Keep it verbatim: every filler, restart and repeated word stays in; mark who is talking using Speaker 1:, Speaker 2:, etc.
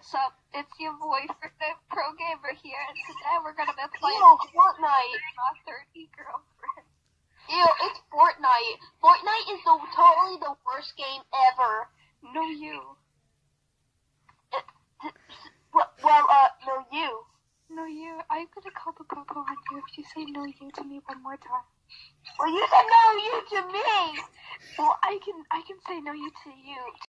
Speaker 1: what's up? It's your boyfriend, the pro gamer here, and today we're gonna be playing
Speaker 2: Ew, Fortnite.
Speaker 1: My thirty girlfriend.
Speaker 2: Ew, it's Fortnite. Fortnite is the totally the worst game ever.
Speaker 1: No you.
Speaker 2: It, it, well, uh, no you.
Speaker 1: No you. I'm gonna call the popo on you if you say no you to me one more time.
Speaker 2: Well, you said no you to me.
Speaker 1: Well, I can I can say no you to you.